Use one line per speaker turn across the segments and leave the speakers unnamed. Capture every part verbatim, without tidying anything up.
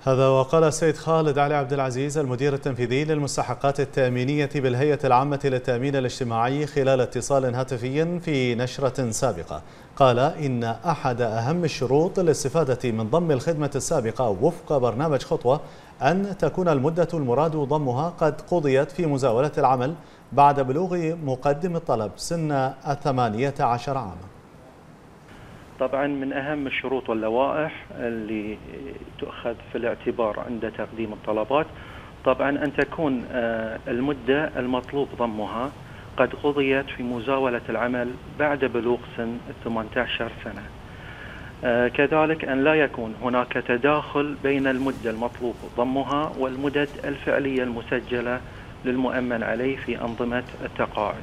هذا وقال السيد خالد علي عبد العزيز المدير التنفيذي للمستحقات التأمينية بالهيئة العامة للتأمين الاجتماعي خلال اتصال هاتفي في نشرة سابقة، قال إن أحد أهم الشروط للاستفادة من ضم الخدمة السابقة وفق برنامج خطوة أن تكون المدة المراد ضمها قد قضيت في مزاولة العمل بعد بلوغ مقدم الطلب سن الثمانية عشر عاما.
طبعا من أهم الشروط واللوائح اللي تؤخذ في الاعتبار عند تقديم الطلبات طبعا أن تكون المدة المطلوب ضمها قد قضيت في مزاولة العمل بعد بلوغ سن ثمانية عشر سنة. كذلك أن لا يكون هناك تداخل بين المدة المطلوب ضمها والمدد الفعلية المسجلة للمؤمن عليه في أنظمة التقاعد.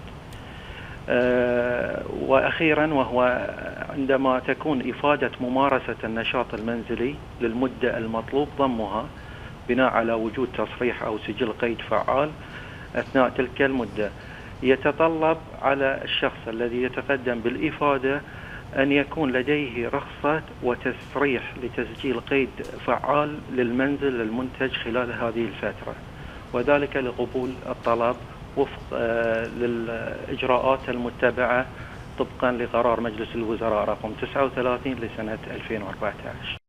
وأخيرا وهو عندما تكون إفادة ممارسة النشاط المنزلي للمدة المطلوب ضمها بناء على وجود تصريح أو سجل قيد فعال أثناء تلك المدة، يتطلب على الشخص الذي يتقدم بالإفادة أن يكون لديه رخصة وتصريح لتسجيل قيد فعال للمنزل المنتج خلال هذه الفترة، وذلك لقبول الطلب وفق للإجراءات المتبعة طبقا لقرار مجلس الوزراء رقم تسعة وثلاثين لسنة ألفين وأربعة عشر.